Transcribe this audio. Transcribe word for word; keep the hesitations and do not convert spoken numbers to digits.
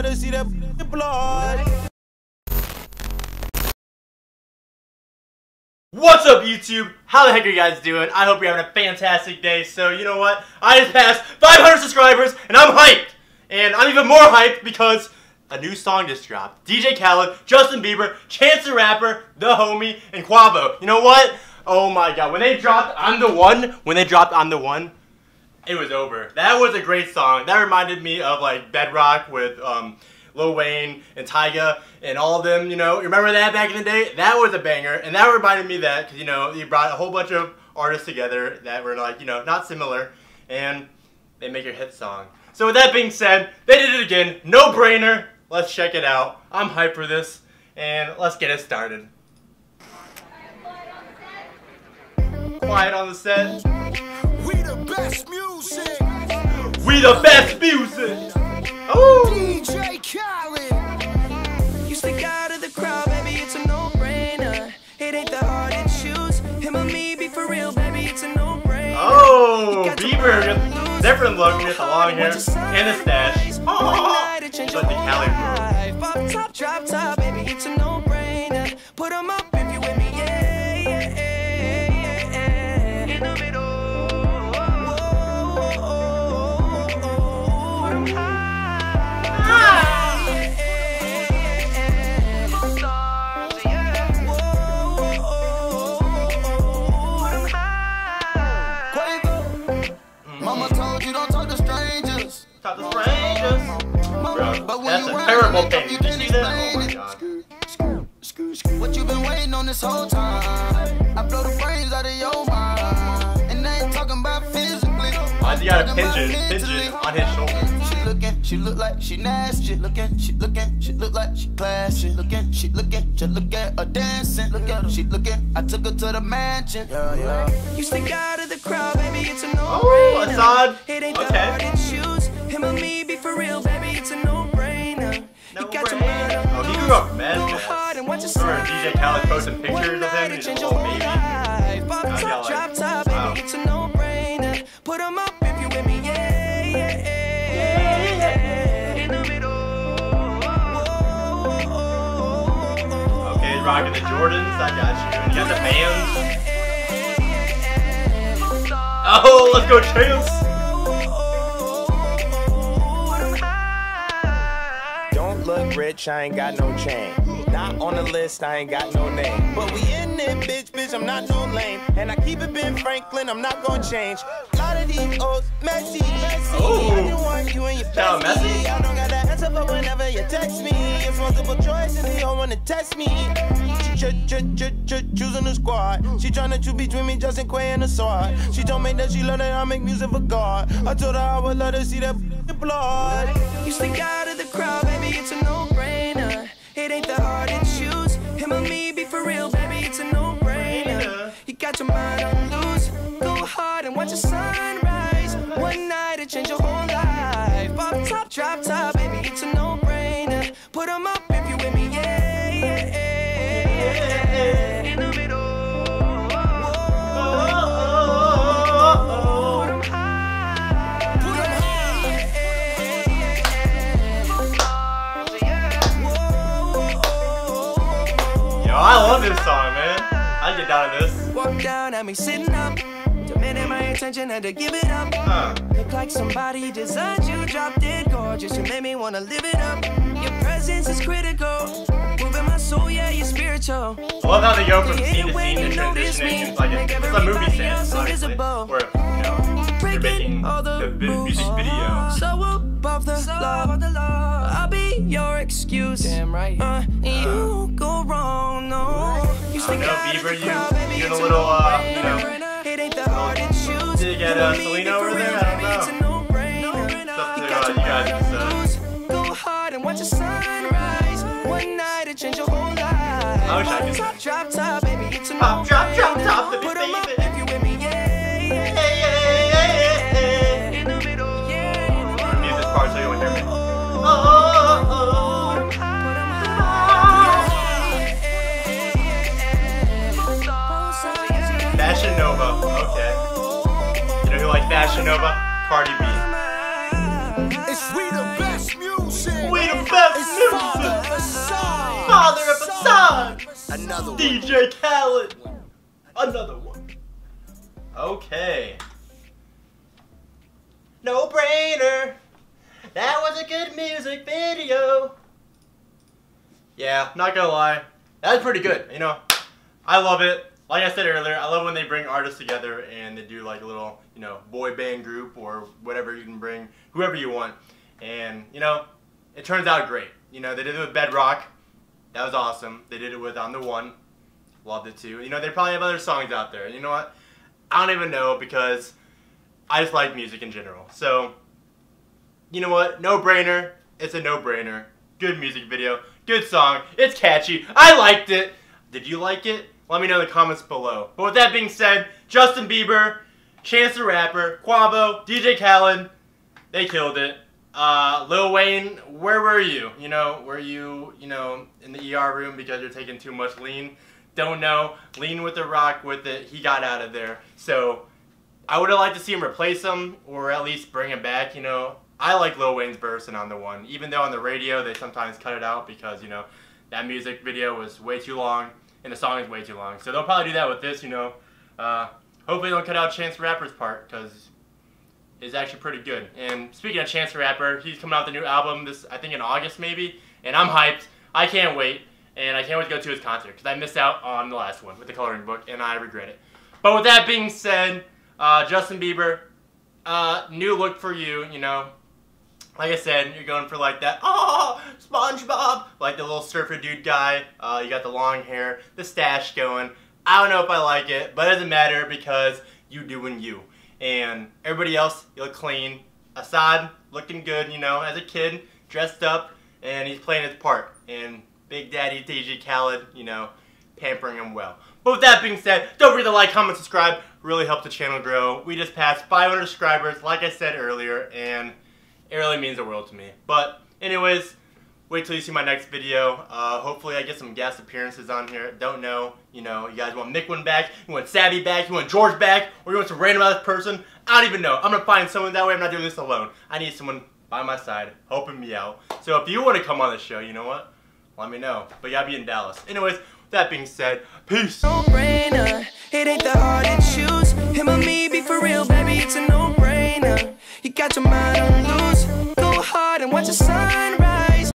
let her see that blood. What's up, YouTube? How the heck are you guys doing? I hope you're having a fantastic day. So, you know what? I just passed five hundred subscribers, and I'm hyped! And I'm even more hyped because a new song just dropped. D J Khaled, Justin Bieber, Chance the Rapper, The Homie, and Quavo. You know what? Oh my god. When they dropped I'm the One, when they dropped I'm the One, it was over. That was a great song. That reminded me of like Bedrock with um, Lil Wayne and Tyga and all of them, you know. You remember that back in the day? That was a banger. And that reminded me that, because, you know, you brought a whole bunch of artists together that were like, you know, not similar. And they make your hit song. So with that being said, they did it again. No brainer. Let's check it out. I'm hyped for this. And let's get it started. Quiet on the set. We the best music. We the best music. Ooh. D J Khaled. You stick out of the crowd, baby, it's a no-brainer. It ain't that hard to choose. Him or me, be for real, baby, it's a no-brainer. Oh, Bieber, different look with the long hair and the stash. Oh, it's like the Cali bro. Pop top, drop top, baby, it's a no-brainer. Put 'em up if you with me, yeah, yeah, yeah, yeah. In the middle. Talk to strangers. Bro, that's a terrible thing. Did you see that? Oh my god. What you been waiting on this whole time? I blow the brains out of your mind. And I ain't talking about physically. Why's he got a pigeon, pigeon on his shoulder? She looking, she look like she nasty. Looking, she looking, she look like she classy. Looking, she looking, just look at her dancing. Look at her, she looking. I took her to the mansion. Yeah, yeah. You stick out of the crowd, baby, it's a no-brainer. Oh, Assad. It ain't Okay. that hard to choose. Him or me, be for real, baby, it's a no-brainer. No You got your brainer. mind on Oh, he grew up mad Go fast. hard and watch your Remember side. D J Khaled posting pictures One of him night and to his change little your whole baby. life. Pop I top, got drop like, top, wow. baby, it's a no-brainer. Put 'em up if you with me, yeah, yeah, yeah. In the middle. Okay, he's rocking the Jordans. I got you. And you got the bands. Oh, let's go, Chance. Don't look rich, I ain't got no chain. Not on the list, I ain't got no name. But we in there, bitch, bitch, I'm not no lame. And I keep it Ben Franklin, I'm not gonna change. A lot of these old messy, messy. Oh. I just want you and your Shout out bestie. Messi. I don't got that answer, but whenever you text me, it's multiple choice and they don't wanna test me. She ch ch ch ch choosing the squad. She tryna choose between me, Justin Quay and the sword. She told me that she love that I make music for God. I told her I would let her see that blood. You stick out of the crowd, baby, it's a no-brainer. It ain't that hard to choose. Him or me, be for real, baby, it's a no-brainer. You got your mind on loose. Go hard and watch the sunrise. One night to change your whole life. Pop top, drop top, baby, it's a no-brainer. Put 'em up if you with me, yeah, yeah, yeah. In the middle. Yo, I love this song, man. I get down to this. Walk down at me sitting up, demanding my attention, had to give it up. Huh. Look like somebody designed you, drop dead gorgeous. You made me wanna live it up. Your presence is critical, moving my soul, yeah, you're spiritual. I love how they go from You hate scene it to when scene you and notice transitioning. me. It's like a, Make it's a movie everybody sense, else obviously. invisible. Where, you know, you're Breaking making all the the vi- rules. music video. So above the law, I'll be your excuse. Damn right. Uh, you go wrong, no. You I stick don't know, out of Bieber, the you crowd, baby, doing a it's little, uh, no-brainer. you know, It ain't that hard to choose. Did you get uh, Selena over there? I don't know. It's a no-brainer. It's up to You uh, got you your guys. mind Uh, on loose. Go hard and watch the sunrise. One night to change your whole life. I wish I could Pop, sing. drop top, baby, it's a Pop, drop, drop no-brainer. top, baby, Put 'em up baby. if you with me, yeah, yeah, Hey, hey, hey, hey, hey. in the middle, yeah, in the Or music part so you won't hear me. Oh, oh, oh, oh. Fashion Nova. Okay. You know who like Fashion Nova? Cardi B. It's we the best music. We the best music. Father of a song. Another one. D J Khaled. Another one. Okay. No brainer. That was a good music video. Yeah, not gonna lie. That was pretty good, you know. I love it. Like I said earlier, I love when they bring artists together and they do like a little, you know, boy band group or whatever you can bring, whoever you want. And, you know, it turns out great. You know, they did it with Bedrock. That was awesome. They did it with On The One. Loved it too. You know, they probably have other songs out there. And you know what? I don't even know because I just like music in general. So, you know what? No brainer. It's a no brainer. Good music video. Good song. It's catchy. I liked it. Did you like it? Let me know in the comments below. But with that being said, Justin Bieber, Chance the Rapper, Quavo, D J Khaled, they killed it. Uh, Lil Wayne, where were you? You know, were you, you know, in the E R room because you're taking too much lean? Don't know. Lean with the rock with it. He got out of there. So, I would have liked to see him replace him or at least bring him back, you know. I like Lil Wayne's verse in On The One. Even though on the radio they sometimes cut it out because, you know, that music video was way too long and the song is way too long. So they'll probably do that with this, you know. Uh, hopefully they don't cut out Chance the Rapper's part because it's actually pretty good. And speaking of Chance the Rapper, he's coming out with a new album this, I think in August maybe. And I'm hyped. I can't wait. And I can't wait to go to his concert because I missed out on the last one with the coloring book and I regret it. But with that being said, uh, Justin Bieber, uh, new look for you, you know. Like I said, you're going for like that, oh, SpongeBob, like the little surfer dude guy. Uh, you got the long hair, the stash going. I don't know if I like it, but it doesn't matter because you doing you. And everybody else, you look clean. Assad, looking good, you know, as a kid, dressed up, and he's playing his part. And Big Daddy D J Khaled, you know, pampering him well. But with that being said, don't forget to like, comment, subscribe. Really helps the channel grow. We just passed five hundred subscribers, like I said earlier, and it really means the world to me. But anyways, wait till you see my next video. Uh, hopefully I get some guest appearances on here. Don't know. You know, you guys want Mick back, you want Savvy back, you want George back, or you want some random other person. I don't even know. I'm going to find someone that way. I'm not doing this alone. I need someone by my side, helping me out. So if you want to come on the show, you know what? Let me know. But you got to be in Dallas. Anyways, with that being said, peace. No brainer. It ain't the hard to choose. Him or me, be for real, baby. It's a no brainer. You got your mind on loose. Go hard and watch the sunrise.